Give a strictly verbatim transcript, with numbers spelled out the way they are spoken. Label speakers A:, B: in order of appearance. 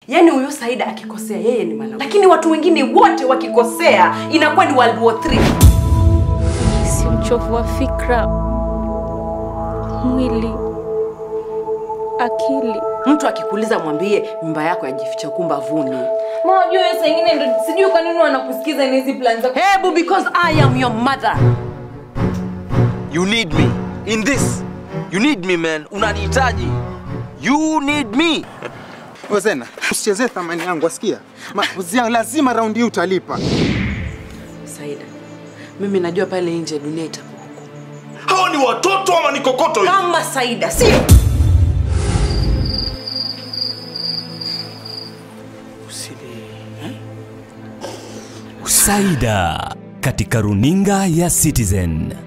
A: Yaani huyo Saida akikosea yeye ni malaumu. Lakini watu wengine wote wakikosea inakuwa ni World War three.
B: Si mchovu wa fikra, mwili, akili.
A: Mtu akikuuliza mwambie mimba yako yajificha kumbavuni.
C: Mama unajua saa nyingine ndo sijui kwa nini wanakusikiza hizi plans zako.
A: Hebu because I am your mother.
D: You need me. In this. You need me, man. Unanihitaji. You need me.
E: Wazena, usichezee thamani yangu, wasikia? Mauzia lazima raundi hii utalipa.
A: Saida, mimi najua pale nje dunia itakuhukumu.
F: Hao ni watoto ama ni kokoto hivi?
A: Kama Saida, si
G: Saida katika runinga ya Citizen.